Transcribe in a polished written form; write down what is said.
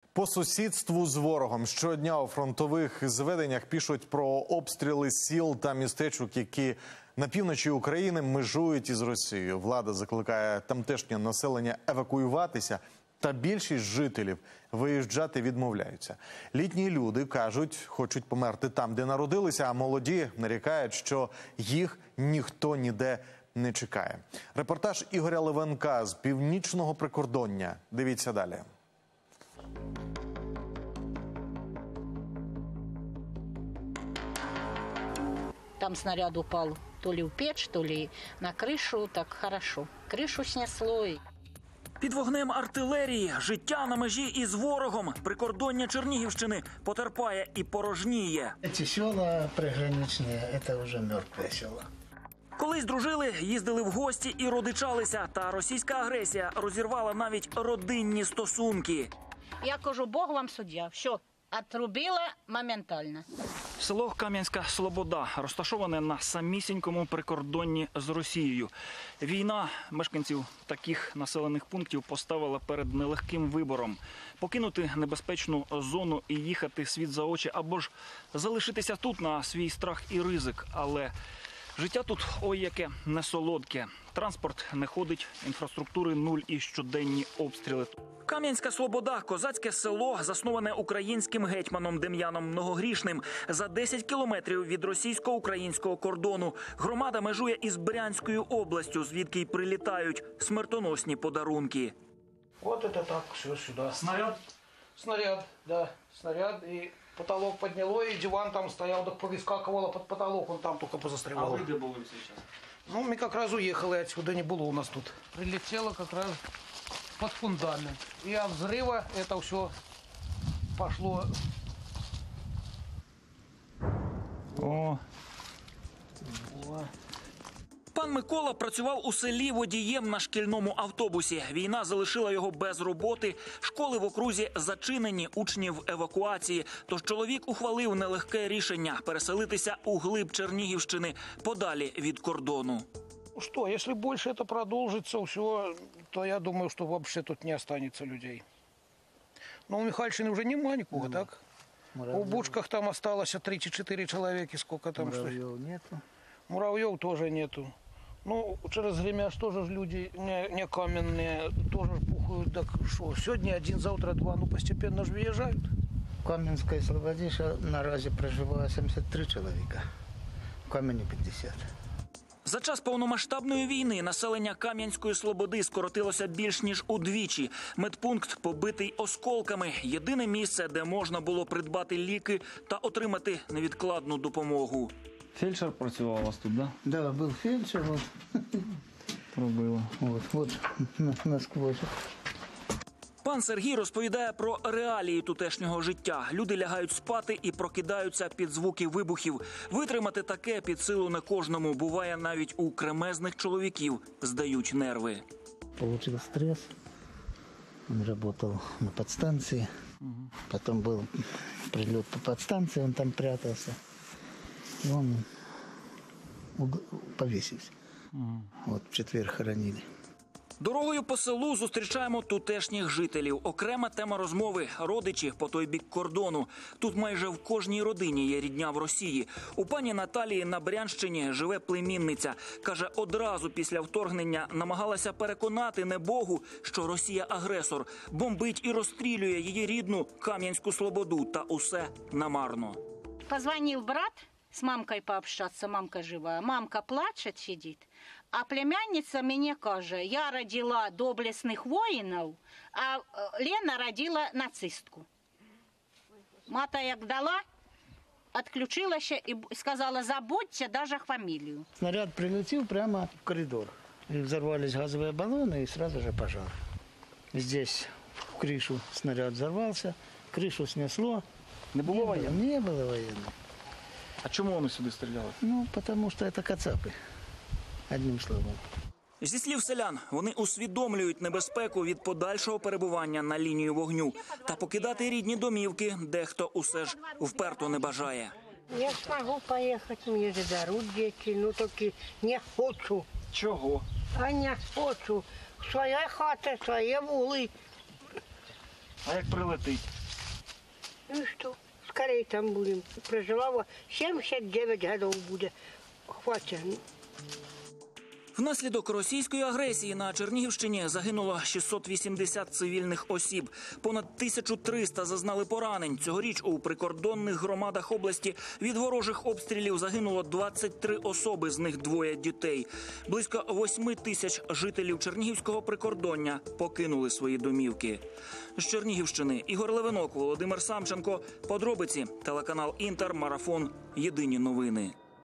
По сусідству з ворогом щодня у фронтових зведеннях пишуть про обстріли сіл та містечок, які на півночі України межують із Росією. Влада закликає тамтешнє населення евакуюватися, та більшість жителів виїжджати відмовляються. Літні люди, кажуть, хочуть померти там, де народилися, а молоді нарікають, що їх ніхто ніде не чекає. Репортаж Ігоря Левенка з північного прикордоння. Дивіться далі. Там снаряд упал то ли в печь, то ли на крышу, так хорошо. Крышу снесло. Під вогнем артилерії, життя на межі із ворогом, прикордоння Чернігівщини потерпає і порожніє. Ці села приграничні – це вже мертві села. Колись дружили, їздили в гості і родичалися, та російська агресія розірвала навіть родинні стосунки. Я кажу, Бог вам суддя. Все, отрубила моментально. Село Кам'янська Слобода розташоване на самісінькому прикордонні з Росією. Війна мешканців таких населених пунктів поставила перед нелегким вибором – покинути небезпечну зону і їхати світ за очі, або ж залишитися тут на свій страх і ризик. Але життя тут ой яке несолодке. Транспорт не ходить, інфраструктури нуль і щоденні обстріли. Кам'янська Слобода – козацьке село, засноване українським гетьманом Дем'яном Многогрішним за 10 кілометрів від російсько-українського кордону. Громада межує із Брянською областю, звідки й прилітають смертоносні подарунки. Вот это так, все сюда. Снаряд? Снаряд, да, снаряд. И потолок подняло, и диван там стоял, так повискакивало под потолок, он там только позастревал. де були зараз? Ну, мы как раз уехали отсюда, не было у нас тут. Прилетело как раз под фундамент. И от взрыва это все пошло. О. Пан Микола працював у селі водієм на шкільному автобусі. Війна залишила його без роботи, школи в окрузі зачинені, учні в евакуації. Тож чоловік ухвалив нелегке рішення – переселитися у глиб Чернігівщини, подалі від кордону. Ну что, если больше это продолжится, все, то я думаю, что вообще тут не останется людей. Но у Михальщины уже нема никого, так? У Бучках там осталось 3-4 человека, сколько там. Муравьев нету. Муравьев тоже нету. Ну, через Гремяж тоже люди не каменные, тоже пухают. Так что, сегодня один, завтра два, ну постепенно же въезжают. В Кам'янській Слободі наразі проживає 73 чоловіка, в Кам'яні 50. За час повномасштабної війни населення Кам'янської Слободи скоротилося більш ніж удвічі. Медпункт побитий осколками. Єдине місце, де можна було придбати ліки та отримати невідкладну допомогу. Фельдшер працював у вас тут, да? Да, був фельдшер, вот. Пробило. Вот насквозь. Пан Сергій розповідає про реалії тутешнього життя. Люди лягають спати і прокидаються під звуки вибухів. Витримати таке під силу не кожному. Буває, навіть у кремезних чоловіків здають нерви. Получил стресс. Он работал на подстанции. Потом был прилет по подстанции, он там прятался. И он повесился. Вот в четверг хоронили. Дорогою по селу зустрічаємо тутешніх жителів. Окрема тема розмови – родичі по той бік кордону. Тут майже в кожній родині є рідня в Росії. У пані Наталії на Брянщині живе племінниця. Каже, одразу після вторгнення намагалася переконати небогу, що Росія – агресор. Бомбить і розстрілює її рідну Кам'янську Слободу. Та усе намарно. Позвонил брат с мамкой пообщаться, мамка жива. Мамка плачет, сидит. А племянница мне каже, я родила доблесних воїнів, а Лена родила нацистку. Мата як дала, відключилася і сказала, забудьте даже фамилию. Снаряд прилетел прямо в коридор. И взорвались газовые баллоны, и сразу же пожар. Здесь в крышу снаряд взорвался, крышу снесло. Не було воєнних? Не было военных. А чому вони сюди стріляли? Ну, потому что это кацапы. Одним словом. Зі слів селян, вони усвідомлюють небезпеку від подальшого перебування на лінію вогню. Та покидати рідні домівки дехто усе ж вперто не бажає. Я смогу поехать, мне же дарут дети, ну только не хочу. Чого? А не хочу. Своя хата, свои вулы. А як прилетить? Ну и что, скорее там будем. Прожила 79 годов будет. Хватит. Внаслідок російської агресії на Чернігівщині загинуло 680 цивільних осіб. Понад 1300 зазнали поранень. Цьогоріч у прикордонних громадах області від ворожих обстрілів загинуло 23 особи, з них 2 дітей. Близько 8 тисяч жителів Чернігівського прикордоння покинули свої домівки. З Чернігівщини Ігор Левинок, Володимир Самченко. Подробиці. Телеканал Інтер. Марафон. Єдині новини.